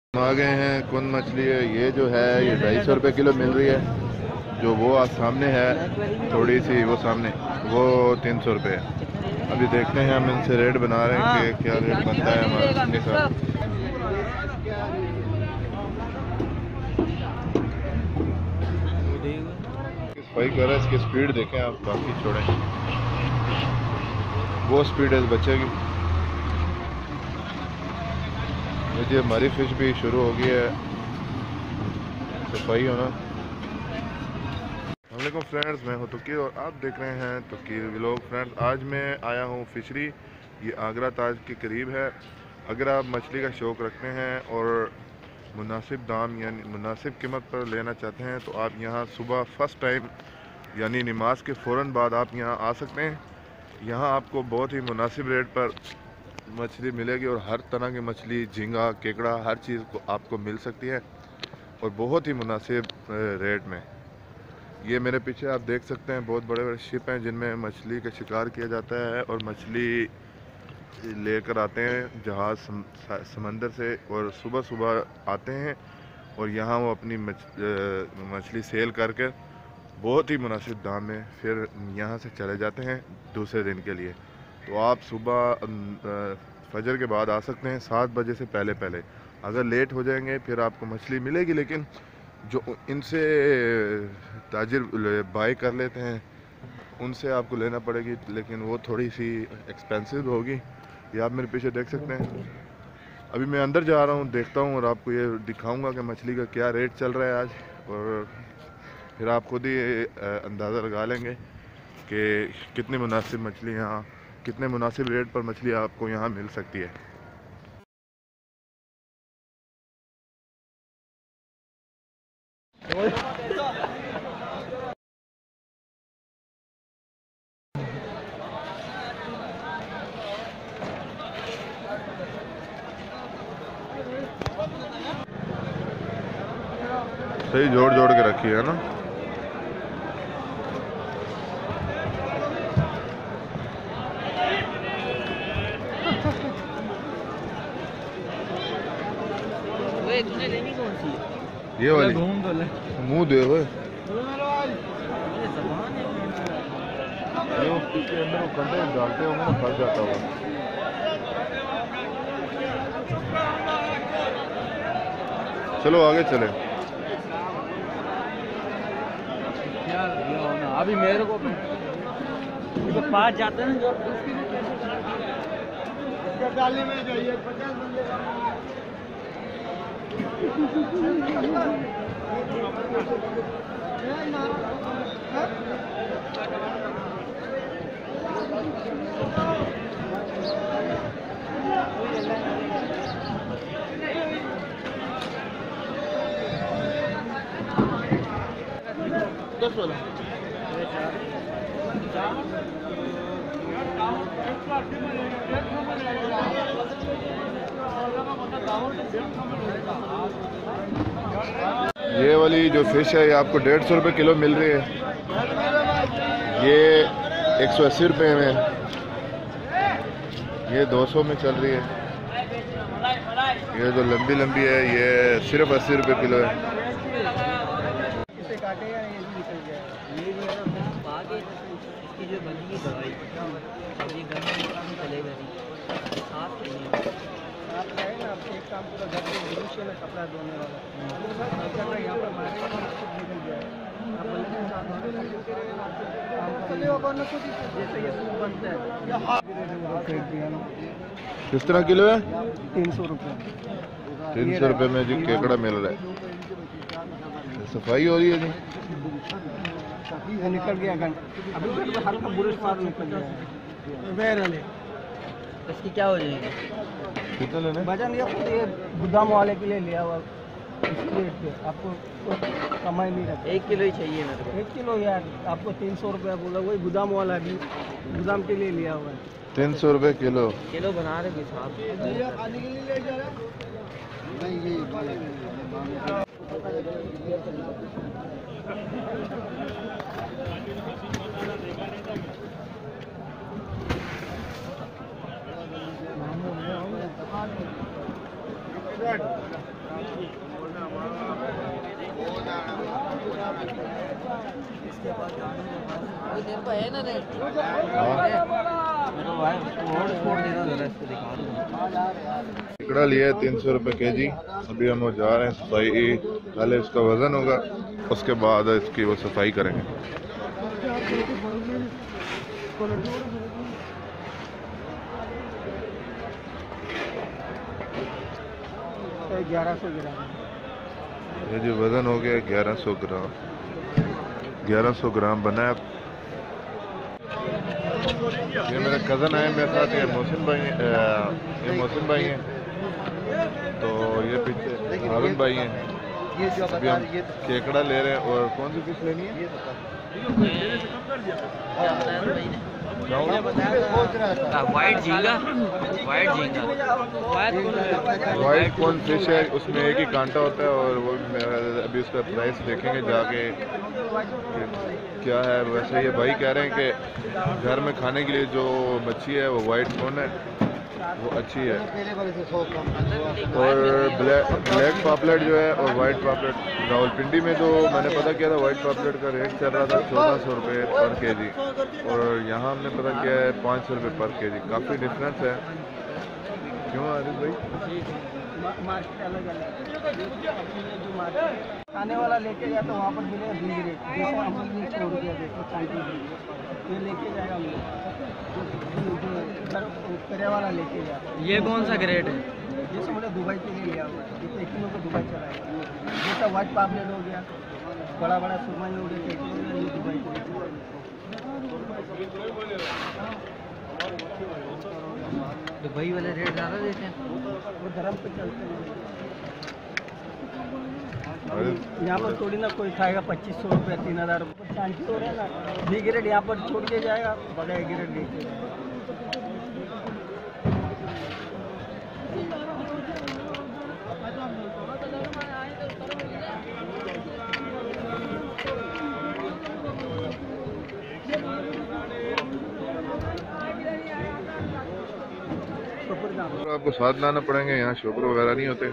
हम आ गए हैं। कौन मछली है ये जो है, ये 250 रुपये किलो मिल रही है। जो वो आप सामने है थोड़ी सी वो सामने, वो 300 रुपये है। अभी देखते हैं, हम इनसे रेट बना रहे हैं कि क्या रेट बनता है हमारा इसके साथ। सफाई कर रहा है, इसकी स्पीड देखें आप, बाकी छोड़ें। वो स्पीड है बच्चे की। देखिए हमारी फिश भी शुरू हो गई है सफाई होना। वालेकुम फ्रेंड्स, मैं हूं तुकी और आप देख रहे हैं तुकी व्लॉग। फ्रेंड्स, आज मैं आया हूं फिशरी, ये आगरा ताज के करीब है। अगर आप मछली का शौक़ रखते हैं और मुनासिब दाम यानी मुनासिब कीमत पर लेना चाहते हैं तो आप यहां सुबह फर्स्ट टाइम यानी नमाज के फ़ौरन बाद आप यहां आ सकते हैं। यहां आपको बहुत ही मुनासिब रेट पर मछली मिलेगी और हर तरह की मछली, झींगा, केकड़ा, हर चीज़ को आपको मिल सकती है और बहुत ही मुनासिब रेट में। ये मेरे पीछे आप देख सकते हैं बहुत बड़े बड़े शिप हैं जिनमें मछली का शिकार किया जाता है और मछली लेकर आते हैं जहाज़ समंदर से, और सुबह सुबह आते हैं और यहाँ वो अपनी मछली सेल करके बहुत ही मुनासिब दाम में फिर यहाँ से चले जाते हैं दूसरे दिन के लिए। तो आप सुबह फजर के बाद आ सकते हैं 7 बजे से पहले पहले। अगर लेट हो जाएंगे फिर आपको मछली मिलेगी, लेकिन जो इनसे ताजिर बाई कर लेते हैं उनसे आपको लेना पड़ेगी, लेकिन वो थोड़ी सी एक्सपेंसिव होगी। ये आप मेरे पीछे देख सकते हैं। अभी मैं अंदर जा रहा हूँ, देखता हूँ और आपको ये दिखाऊंगा कि मछली का क्या रेट चल रहा है आज, और फिर आप खुद ही अंदाज़ा लगा लेंगे कि कितनी मुनासिब मछली यहाँ, कितने मुनासिब रेट पर मछली आपको यहाँ मिल सकती है। सही जोड़ जोड़ के रखी है ना। तुझे लेनी कौन सी है? ये वाली मुंह दे हुए इसके अंदर वो कंटे डालते होंगे ना, फंस जाता होगा। चलो आगे चले। अभी मेरे को तो पास जाते हैं जो डालने में चाहिए 50 बंदे का। दस वाला ये वाली जो फिश है ये आपको 150 रुपये किलो मिल रही है। ये 180 रुपये में, ये 200 में चल रही है। ये जो लंबी लंबी है ये सिर्फ 80 रुपये किलो है। जो बनी दवाई अभी घर में चलेगा नहीं। आप है ना, एक काम पूरा घर में भविष्य में कपड़ा धोने वाला यहाँ पर जैसे ये सूप बनता है। किस तरह किलो है? 300 रुपये। 300 रुपये में जी केकड़ा मिल रहा है। सफाई हो रही है जी, निकल गया गन अभी हल्का बुरुश मार निकल गया। इसकी क्या हो जाएगी? कितना लेना? वजन ये गोदाम वाले के लिए लिया हुआ पे आपको कमाई नहीं रखा। 1 किलो ही चाहिए मेरे को। 1 किलो यार, आपको 300 रुपया बोला, वही गोदाम वाला भी गोदाम के लिए लिया हुआ है। 300 रुपये किलो। किलो बना रहे साहब। केकड़ा लिया है 300 रुपये केजी। अभी हम वो जा रहे हैं सफाई, पहले इसका वज़न होगा, उसके बाद इसकी वो सफाई करेंगे। 1100 ग्राम। ये जो वज़न हो गया 1100 ग्राम, 1100 ग्राम बना है। ये मेरे कज़न आए मेरे साथ, ये मोहसिन भाई हैं, तो ये पीछे हारून भाई हैं। अभी हम केकड़ा ले रहे हैं। और कौन सी फिश लेनी है? वाइट कौन फिश है, उसमें एक ही कांटा होता है। और वो अभी उसका प्राइस देखेंगे जाके क्या है। वैसे ये भाई कह रहे हैं कि घर में खाने के लिए जो मच्छी है वो वाइट कौन है, वो अच्छी है। और ब्लैक पापलेट जो है और वाइट पापलेट, रावलपिंडी में जो मैंने पता किया था वाइट पापलेट का रेट चल रहा था 1400 रुपये पर केजी, और यहाँ हमने पता किया है 500 रुपये पर केजी। काफ़ी डिफरेंस है। क्यों आरिफ भाई? मार्केट अलग अलग, जो मार्केट खाने वाला लेके गया तो वहाँ पर मिलेगा 20 रेट। जैसे हम लोग 100 रुपया देखो 40 ये लेके जाएगा करे वाला लेके जाएगा। ये कौन सा ग्रेड है? ये सब मतलब दुबई के लिए लिया हुआ है, ये किलो को दुबई चलाएगा। जैसा व्हाइट पापलेट हो गया, बड़ा बड़ा सुरमई हो गया, टेकी हो गया, ये दुबई के लिए। दुबई वाले रेट ज़्यादा देते हैं, वो धर्म पे चलते हैं। यहाँ पर थोड़ी ना कोई खाएगा 2500 रुपये 3000 रुपये चांसी हो रहे हैं ना। बी ग्रेड यहाँ पर छोड़ के जाएगा, बड़ा ए ग्रेड लेके जाएगा। आपको साथ लाना पड़ेंगे, यहाँ शोकर वगैरह नहीं होते।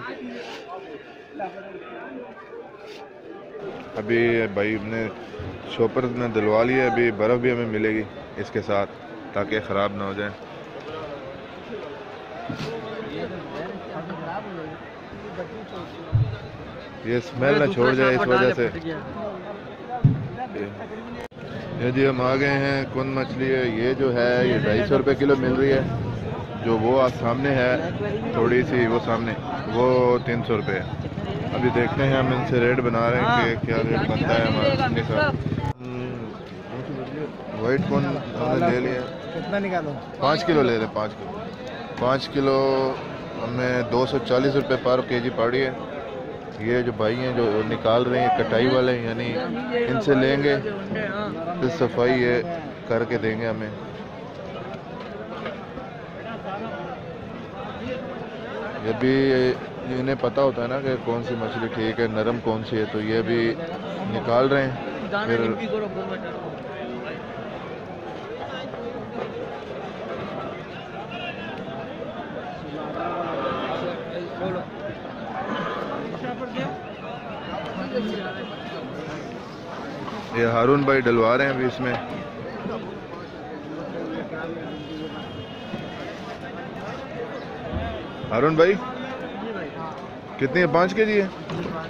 अभी भाई हमने शॉपर में दिलवा लिया। अभी बर्फ़ भी हमें मिलेगी इसके साथ, ताकि ख़राब ना हो जाए। ये स्मेल ना छोड़ जाए इस वजह से। ये जी हम आ गए हैं, कौन मछली है ये जो है, ये 250 रुपये किलो मिल रही है। जो वो आज सामने है थोड़ी सी, वो सामने वो 300 रुपये है। अभी देखते हैं, हम इनसे रेट बना रहे हैं कि क्या रेट बनता है हमारे के साथ। वाइट कौन हमने ले लिया, कितना निकालो? 5 किलो ले रहे, 5 किलो। 5 किलो हमें 240 रुपये पर केजी पड़ी है। ये जो भाई हैं जो निकाल रहे हैं कटाई वाले, यानी इनसे लेंगे फिर सफाई ये करके देंगे हमें। ये भी इन्हें पता होता है ना कि कौन सी मछली ठीक है, नरम कौन सी है, तो ये भी निकाल रहे हैं। फिर ये हारून भाई डलवा रहे हैं अभी इसमें। हारून भाई कितनी है? 5 केजी है।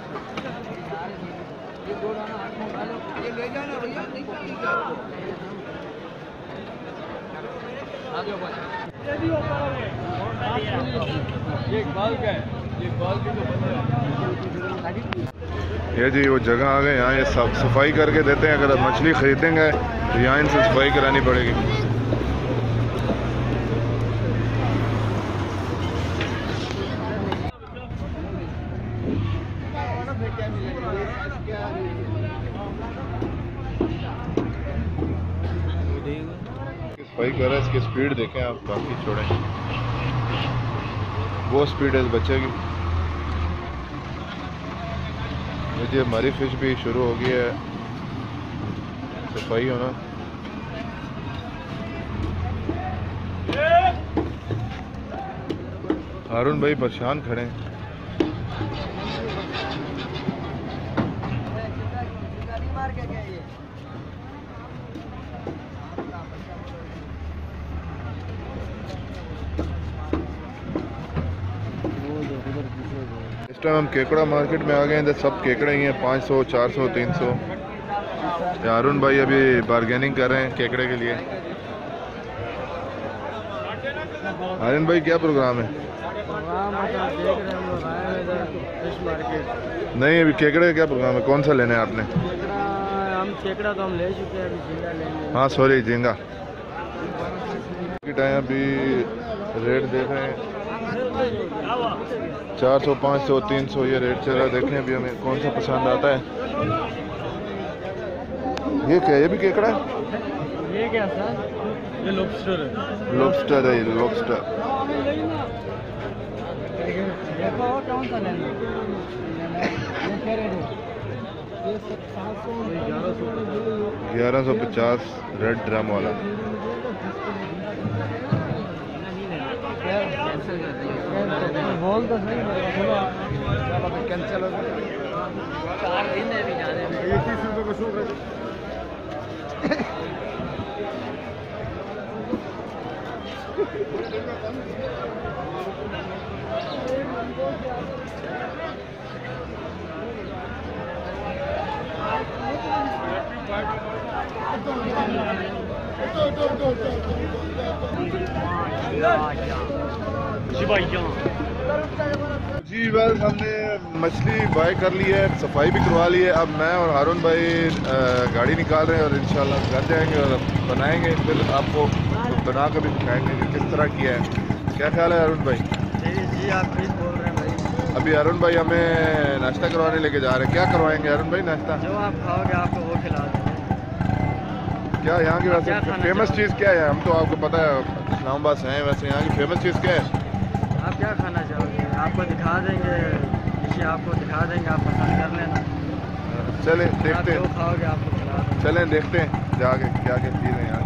ये जी वो जगह आ गए, यहाँ ये सफाई करके देते हैं। अगर आप मछली खरीदेंगे तो यहाँ इनसे सफाई करानी पड़ेगी। सफाई कर रहा है, इसकी स्पीड देखें आप, बाकी छोड़ें, वो स्पीड है बच्चे की। मुझे हमारी फिश भी शुरू हो गई है सफाई होना। हारून भाई परेशान खड़े हैं। इस टाइम हम केकड़ा मार्केट में आ गए हैं। इधर सब केकड़े ही हैं, 500, 400, 300। अरुण भाई अभी बार्गेनिंग कर रहे हैं केकड़े के लिए। आर्यन भाई क्या प्रोग्राम है? नहीं, अभी केकड़े का क्या प्रोग्राम है? कौन सा लेना है आपने? हम केकड़ा तो हम ले चुके हैं, अभी झींगा लेंगे। हाँ सॉरी, झींगा टाइम अभी रेट देख रहे हैं 400, 500, 300 ये रेट चल रहा है। देखें अभी हमें कौन सा पसंद आता है। ये क्या है? ये भी केकड़ा है? ये क्या सर? ये लॉबस्टर है। लॉबस्टर है, ये लॉबस्टर। देखो कौन सा लेना? ये क्या रेट है? 1150 रेड ड्रम वाला। बोल तो सही, कैंसिल हो गया। 4 दिन है अभी जाने में। 21 रुपये का शौक है। जी बस हमने मछली बाय कर ली है, सफाई भी करवा ली है। अब मैं और हारून भाई गाड़ी निकाल रहे हैं और इंशाल्लाह घर जाएंगे और बनाएंगे। फिर आपको बना कर भी दिखाएंगे कि किस तरह किया है। क्या ख्याल है हारून भाई? जी आप ठीक बोल रहे हैं भाई। अभी हारून भाई हमें नाश्ता करवाने लेके जा रहे हैं। क्या करवाएंगे हारून भाई नाश्ता? जो आप खाओगे आपको वो खिला देंगे। क्या यहाँ की वैसे फेमस चीज़ क्या है? हम तो आपको पता है इस्लामाबाद से हैं, वैसे यहाँ की फेमस चीज़ क्या है? आप क्या खाना चाहोगे? आपको दिखा देंगे, इसे आपको दिखा देंगे, आप पसंद कर लेना। चलें देखते आप जो हैं, खाओगे आपको खिला देंगे। चलें देखते हैं जाके क्या क्या चीज़ है यहाँ।